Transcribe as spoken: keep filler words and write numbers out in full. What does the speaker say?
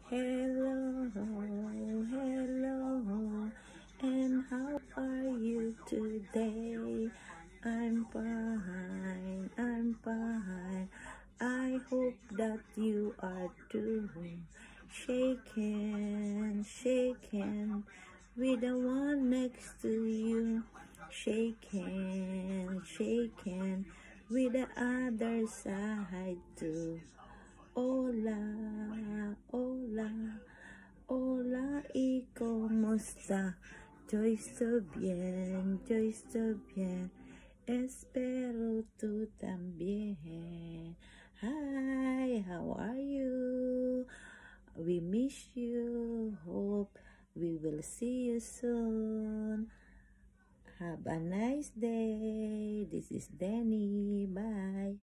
Hello, hello, and how are you today? I'm fine, I'm fine. I hope that you are too. Shake hands, shake hands with the one next to you. Shake hands, shake hands with the other side too. Hola, hola, hola, ¿y cómo está? Yo estoy bien, yo estoy bien, espero tú también. Hi, how are you? We miss you, hope we will see you soon. Have a nice day. This is Danny, bye.